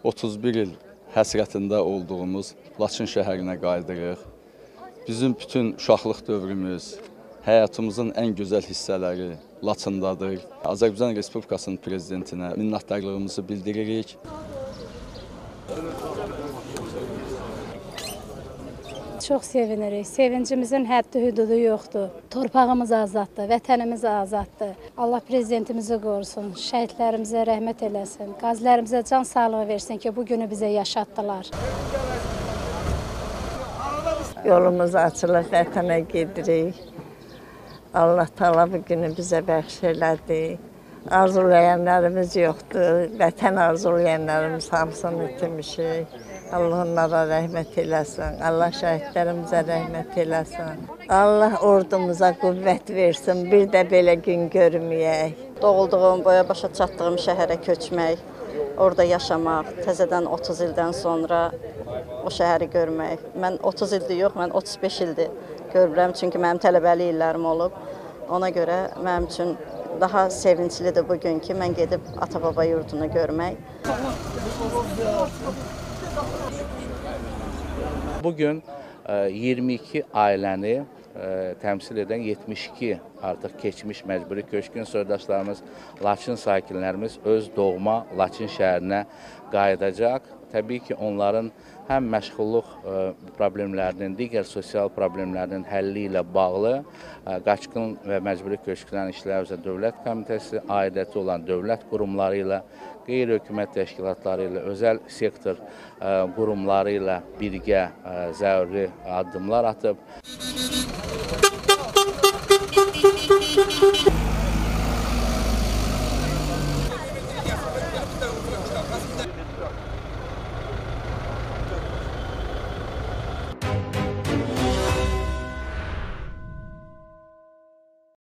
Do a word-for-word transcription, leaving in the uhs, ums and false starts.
otuz bir il həsrətində olduğumuz Laçın şəhərinə qayıdırıq. Bizim bütün uşaqlıq dövrümüz, həyatımızın ən gözəl hissələri Laçındadır. Azərbaycan Respublikasının prezidentinə minnətdarlığımızı bildiririk. Çox sevinirik. Sevincimizin həddi hüdudu yoxdur. Torpağımız azaddır, vətənimiz azaddır. Allah prezidentimizi qorusun, şəhidlərimizə rəhmət eləsin, qazilərimizə can sağlığı versin ki, bu günü bizə yaşatdılar. Yolumuz açılıb vətənə gedirik. Allah Taala bu günü bizə bəxş elədi. Arzulayanlarımız yoxdur, vətən arzulayanlarımız hamısını itirmişik. Allah onlara rəhmət eləsin, Allah şəhidlərimizə rəhmət eləsin. Allah ordumuza qüvvət versin, bir də belə gün görməyək. Doğulduğum, boya başa çatdığım şəhərə köçmək, orada yaşamaq, təzədən otuz ildən sonra o şəhəri görmək. Mən otuz ildir yox, mən otuz beş ildir görürəm, çünki mənim tələbəli illərim olub. Ona görə mənim üçün daha sevinclidir bugün ki, mən gedib ata-baba yurdunu görmək. Bugün iyirmi iki ailəni təmsil edən yetmiş iki artıq keçmiş məcburi köçkün soydaşlarımız, Laçın sakinlərimiz öz doğma Laçın şəhərinə qayıdacaq. Təbii ki, onların həm məşğulluq problemlərinin, digər sosial problemlərinin həlli ilə bağlı Qaçqın və Məcburi Köçkünlərin İşləri üzrə Dövlət Komitəsi, aidiyyəti olan dövlət qurumları ilə, qeyri-hökumət təşkilatları ilə, özəl sektor qurumları ilə birgə zəruri addımlar atıb.